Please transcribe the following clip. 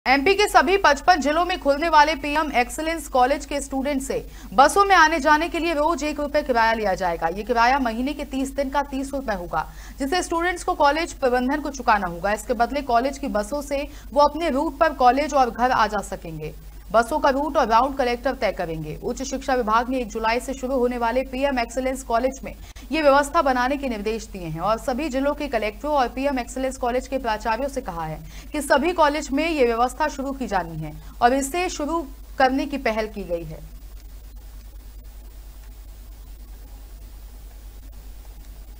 MP के सभी 55 जिलों में खुलने वाले पीएम एक्सीलेंस कॉलेज के स्टूडेंट से बसों में आने जाने के लिए रोज ₹1 किराया लिया जाएगा। ये किराया महीने के 30 दिन का ₹30 होगा, जिसे स्टूडेंट्स को कॉलेज प्रबंधन को चुकाना होगा। इसके बदले कॉलेज की बसों से वो अपने रूट पर कॉलेज और घर आ जा सकेंगे। बसों का रूट और राउंड कलेक्टर तय करेंगे। उच्च शिक्षा विभाग ने 1 जुलाई से शुरू होने वाले पीएम एक्सीलेंस कॉलेज में ये व्यवस्था बनाने के निर्देश दिए हैं और सभी जिलों के कलेक्टरों और पीएम एक्सीलेंस कॉलेज के प्राचार्यों से कहा है कि सभी कॉलेज में ये व्यवस्था शुरू की जानी है और इसे शुरू करने की पहल की गई है।